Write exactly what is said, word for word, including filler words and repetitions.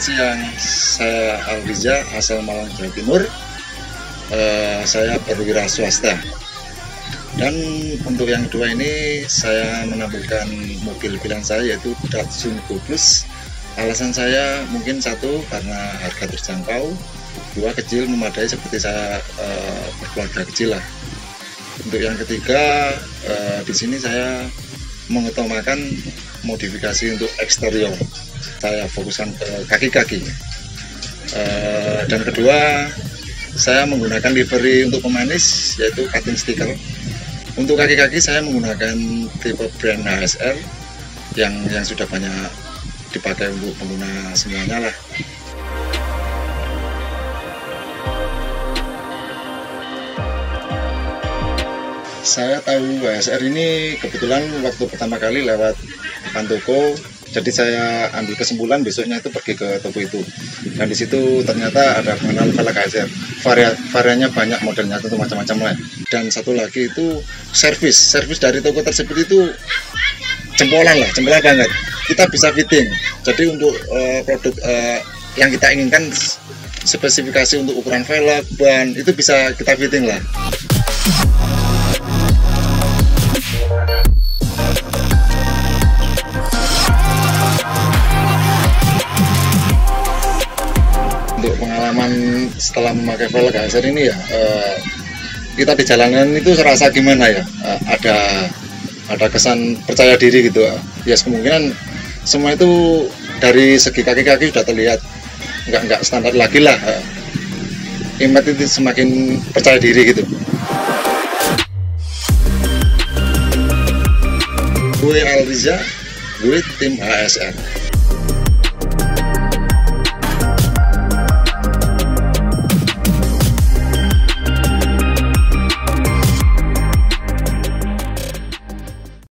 siang, saya Alriza, asal Malang, Jawa Timur. Uh, saya perwira swasta. Dan untuk yang kedua ini saya menampilkan mobil pilihan saya yaitu Datsun Go Plus. Alasan saya mungkin satu karena harga terjangkau, dua kecil memadai seperti saya uh, berkeluarga kecil lah. Untuk yang ketiga uh, di sini saya mengutamakan modifikasi untuk eksterior. Saya fokuskan ke kaki-kaki. Uh, dan kedua, saya menggunakan livery untuk pemanis yaitu cutting sticker. Untuk kaki-kaki saya menggunakan tipe brand H S R yang yang sudah banyak dipakai untuk pengguna semuanya lah. Saya tahu H S R ini kebetulan waktu pertama kali lewat depan toko, jadi saya ambil kesimpulan besoknya itu pergi ke toko itu, dan di situ ternyata ada mengenal velg H S R. Varian variannya banyak, modelnya tentu macam-macam lah. Dan satu lagi itu servis, servis dari toko tersebut itu jempolan lah, jempolan banget. Kita bisa fitting. Jadi untuk uh, produk uh, yang kita inginkan, spesifikasi untuk ukuran velg, ban itu bisa kita fitting lah. Untuk pengalaman setelah memakai velg H S R ini ya, eh, kita di jalanan itu serasa gimana ya, eh, ada ada kesan percaya diri gitu. Ya kemungkinan semua itu dari segi kaki-kaki sudah terlihat nggak nggak standar lagi lah. Eh, Imet itu semakin percaya diri gitu. Gue Alriza, gue tim H S R.